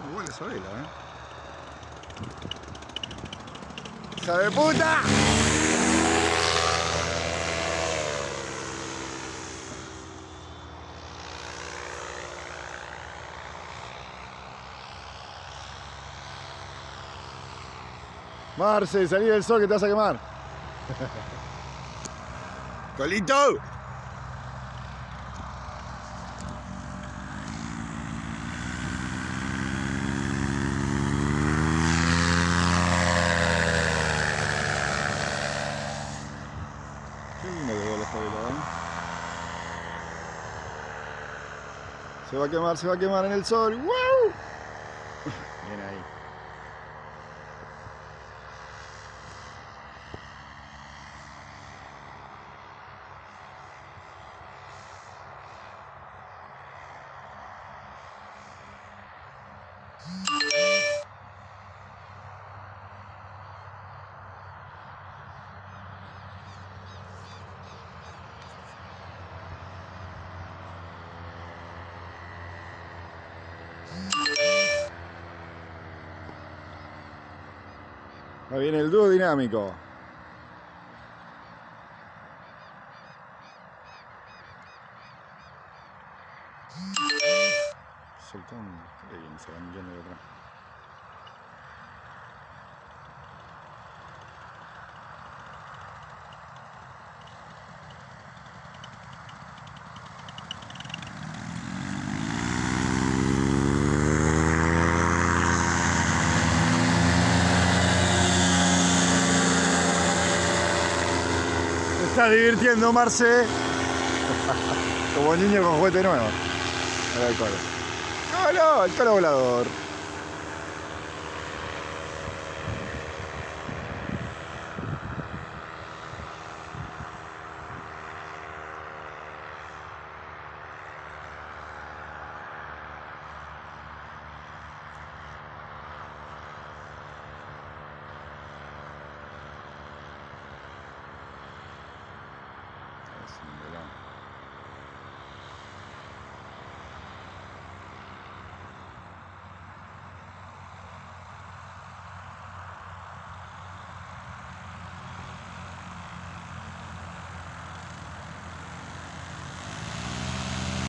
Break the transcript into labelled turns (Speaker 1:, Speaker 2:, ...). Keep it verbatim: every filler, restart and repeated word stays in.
Speaker 1: Igual es Sabela, ¿eh? ¡Hija de puta! Marce, salí del sol que te vas a quemar. ¡Colito! Qué lindo que veo la Sabela, ¿eh? Se va a quemar, se va a quemar en el sol. ¡Wow! Bien ahí. Ahí viene el dúo dinámico. Soltando. Qué bien, se van yendo de atrás. Está divirtiendo, Marce. Como niño con juguete nuevo. Ahora el colo. ¡Colo! El colo volador.